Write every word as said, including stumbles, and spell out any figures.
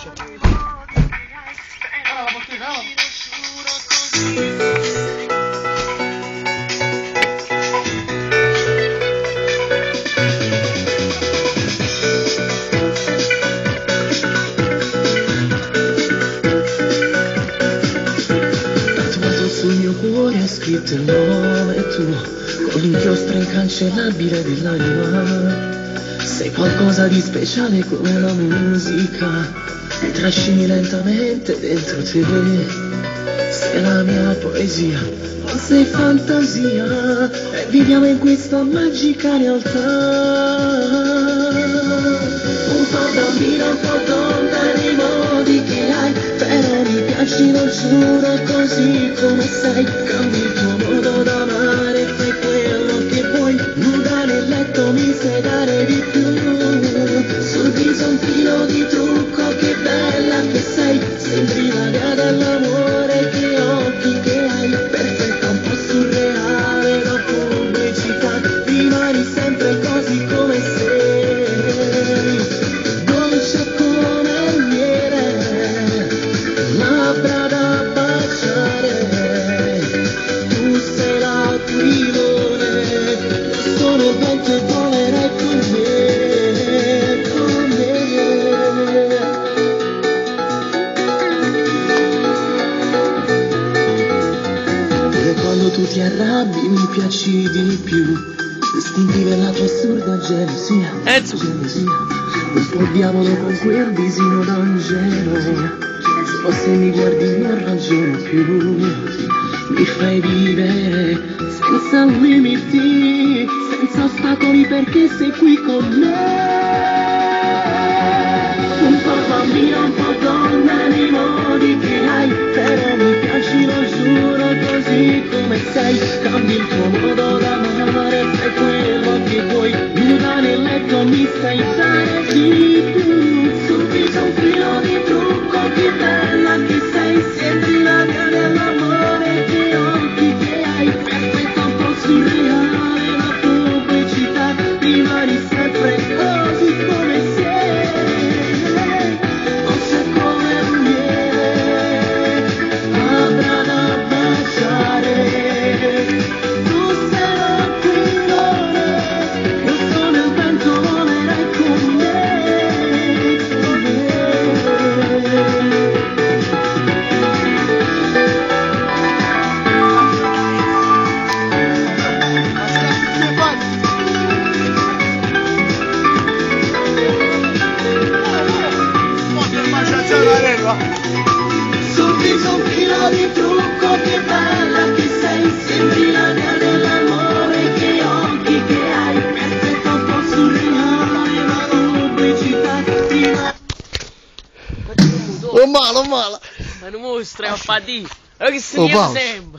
piace. Ah, la bottiglia, sul mio cuore ha scritto il nome tuo con l'inchiostro incancellabile dell'anima. Sei qualcosa di speciale come la musica, mi trascini lentamente dentro te. Sei la mia poesia, ma sei fantasia, e viviamo in questa magica realtà. Un po' bambina, un po' donna nei modi che hai, però mi piaci, lo giuro, così come sei. Cambi il tuo modo d'amare, fai quello che vuoi, nuda nel letto mi sai dare di più. Sul viso un filo di trucco, che bella che sei, sembri la dea dell'amore, che occhi che hai, perfetta, un po' surreale, la pubblicità, rimani sempre così come sei, dolce come il miele, labbra da baciare, tu sei l'aquilone, io sono il vento e volerai con me, con me. E quando tu ti arrabbi mi piaci di più, istintiva è la tua assurda gelosia, gelosia, un po' diavolo con quel visino d'angelo. O se mi guardi non ragiono più, mi fai vivere senza limiti, senza ostacoli, perché sei qui con me. Un po' bambina, un po' donna nei modi che hai, però mi piaci, lo giuro, così come sei. Cambi il tuo modo d'amare, fai quello che vuoi, nuda nel letto mi stai dare di più. Sul viso un filo di trucco, che bella che sei, senti la via dell'amore, che occhi che hai, perfetta, un po' surreale, la pubblicità, rimani sempre così come sei, dolce come il miele, labbra da baciare, tu sei l'aquilone, io sono il vento, volerai con me, con me. Sul viso un filo di trucco, che bella che sei, sembri la dea dell'amore, che occhi che hai, perfetta, un po' surreale, la pubblicità, prima. Oh mala, oh mala. Ma non mostra, ma fa di. Ma che si Oh, Paolo. sembra?